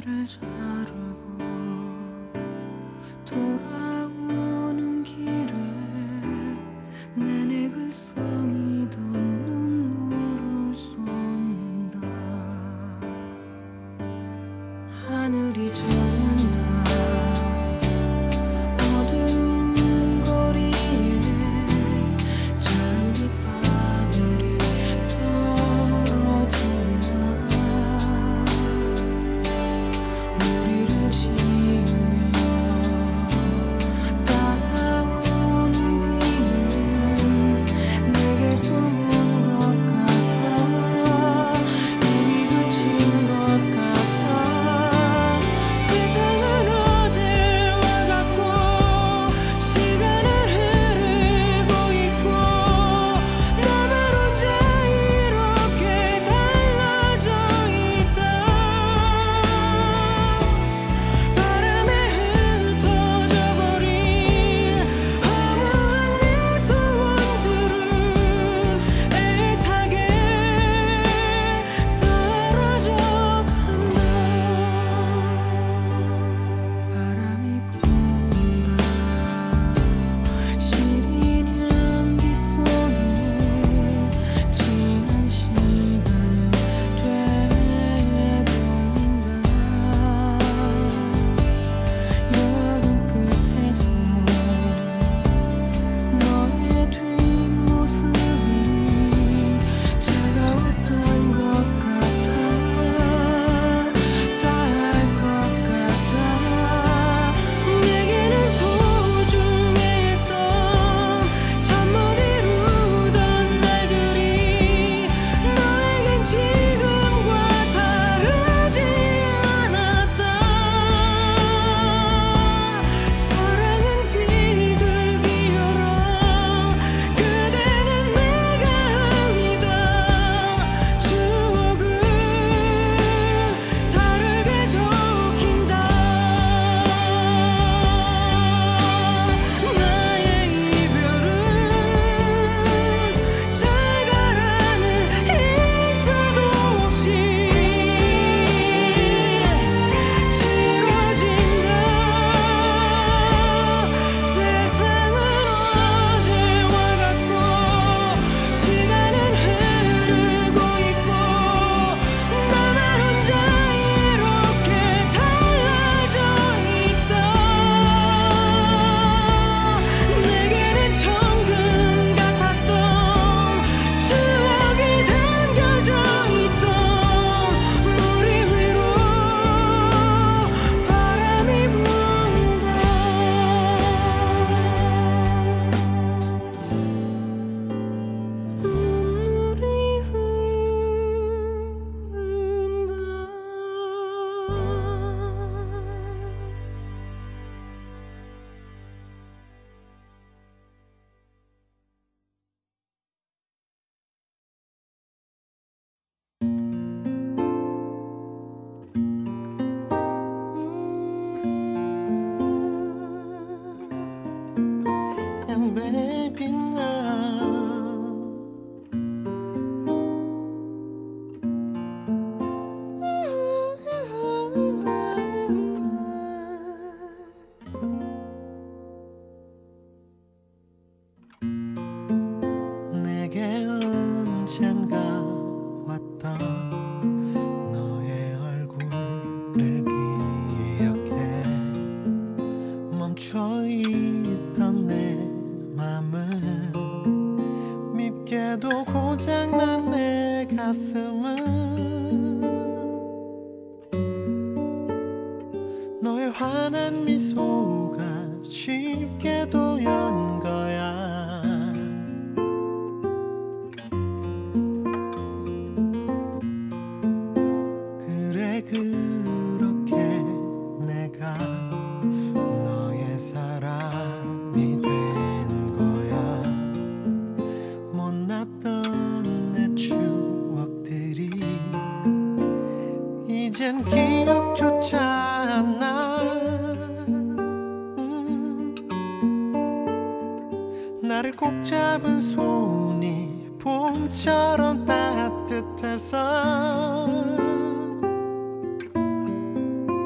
머리를 자르고 돌아오는 길에 내내 글썽이던 눈물을 쏟는다. 하늘이 젖는다. 어두운 거리에 장미방울이 떨어진다. 무리를 지으며 따라오는 비는 내게서 먼 것 같아. 이미 그친 것 같아. 세상은 어제와 같고 시간은 흐르고 있고 나만 혼자 이렇게 달라져 있다. 바람에 흩어져 버린 허무한 내 소원들은 애타게 사라져 간다. 바람이 분다. 시린 향기 속에 지난 시간을 되돌린다. 여름 끝에서 너의 뒷모습이 차가웠던 것 같아. 닿을 것 같아. 내게는 소중했던 잠 못 이루던 날들이 너에겐 지금과 다르지 않았다. 사랑은 비극이여라. 그대는 내가 아니다. 추억은 다르게 적힌다. 나의 이별은 잘 가라는 인사도 없이 싫어진다. 세상은 어제와 같고 시간은 흐르고 있고 나만 혼자 이렇게 달라져 있다. 내게는 천금 같았던 추억이 담겨져 있던 머리 위로 바람이 분다. 눈물이 And baby now 내게 언젠가 왔던 너의 얼굴을 기억해. 멈춰있던 내 맘을 밉게도 고장난 내 가슴은 너의 환한 미소가 쉽게도 연 거야. 그래 그렇게 내가 너의 사람이 된 거야. 못났던 내 추억들이 이젠 기억조차 안 나. 나를 꼭 잡은 손이 봄처럼 따뜻해서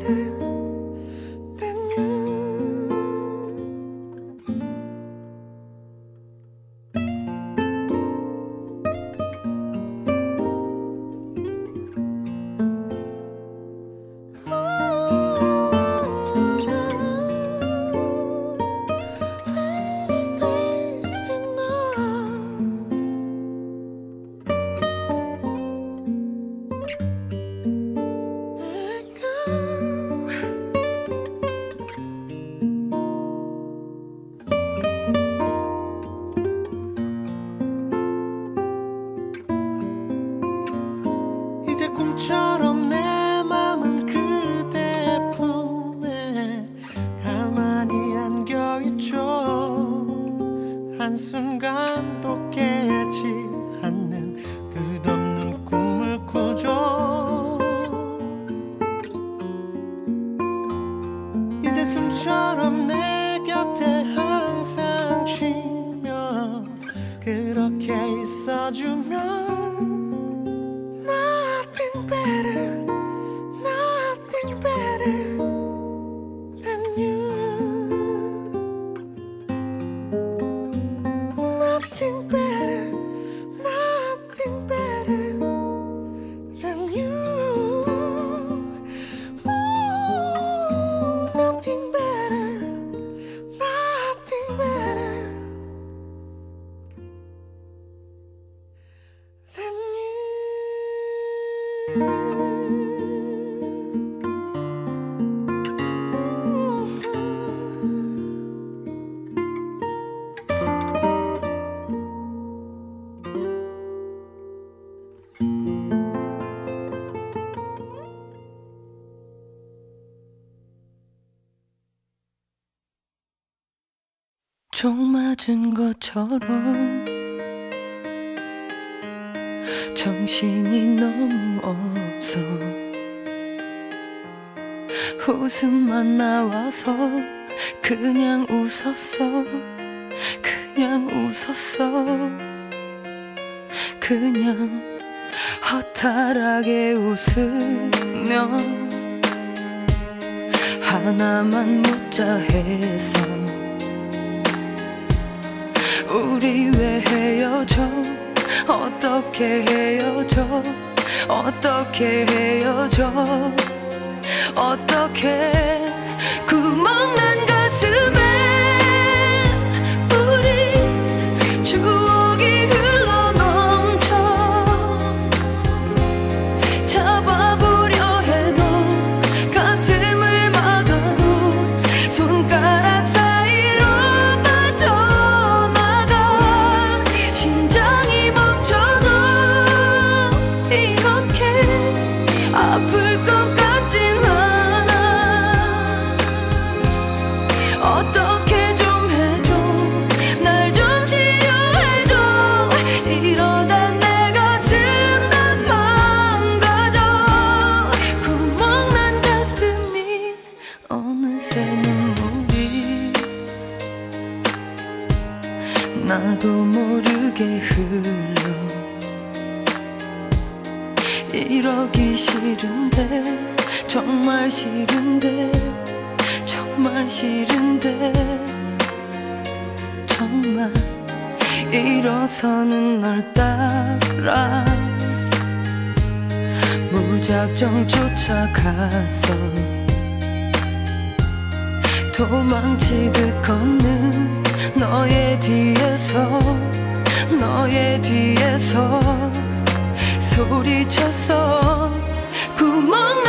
better than you. 이제 꿈처럼 내 맘은 그대 품에 가만히 안겨있죠. 한순간도 깨지 않는 끝없는 꿈을 꾸죠. 이제 숨처럼 내 곁에 항상 쉬며 그렇게 있어주면 Nothing better, nothing better than you. Nothing better, nothing better than you. Ooh, nothing better, nothing better than you. 총 맞은 것처럼 정신이 너무 없어. 웃음만 나와서 그냥 웃었어. 그냥 웃었어. 그냥 허탈하게 웃으며 하나만 묻자 해서 우리 왜 헤어져? 어떻게 헤어져? 어떻게 헤어져? 어떻게 구멍난 가슴에 우리 추억이 흘러넘쳐 잡아보려 해도 가슴을 막아도 손가락 사이로 빠져나가 심장이 멈춰도 이렇게 아플 것 같진 않아. 어떻게 좀 해줘. 날 좀 치료해줘. 이러다 내 가슴 다 망가져. 구멍난 가슴이 어느새 눈물이 나도 모르게 흘러. 이러기 싫은데 정말 싫은데 정말 싫은데 정말 일어서는 널 따라 무작정 쫓아가서 도망치듯 걷는 너의 뒤에서 소리쳤어. 구멍